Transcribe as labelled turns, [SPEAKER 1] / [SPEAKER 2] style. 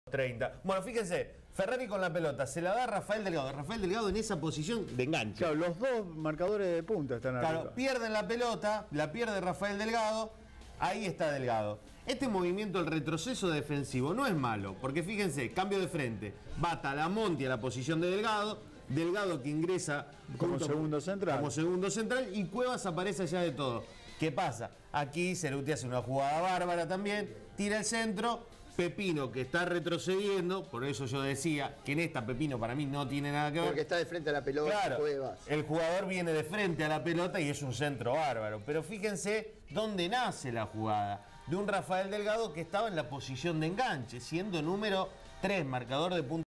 [SPEAKER 1] 30. Bueno, fíjense, Ferrari con la pelota, se la da a Rafael Delgado. Rafael Delgado en esa posición de enganche.
[SPEAKER 2] Claro, los dos marcadores de punta están arriba.
[SPEAKER 1] Claro, pierden la pelota, la pierde Rafael Delgado, ahí está Delgado. Este movimiento, el retroceso defensivo, no es malo, porque fíjense, cambio de frente, va Talamonti a la posición de Delgado, Delgado que ingresa
[SPEAKER 2] como segundo central.
[SPEAKER 1] Como segundo central y Cuevas aparece allá de todo. ¿Qué pasa? Aquí Ceruti hace una jugada bárbara también, tira el centro, Pepino que está retrocediendo, por eso yo decía que en esta Pepino para mí no tiene nada que ver.
[SPEAKER 3] Porque está de frente a la pelota,
[SPEAKER 1] claro,
[SPEAKER 3] Cuevas.
[SPEAKER 1] El jugador viene de frente a la pelota y es un centro bárbaro. Pero fíjense dónde nace la jugada. De un Rafael Delgado que estaba en la posición de enganche, siendo número 3, marcador de punta.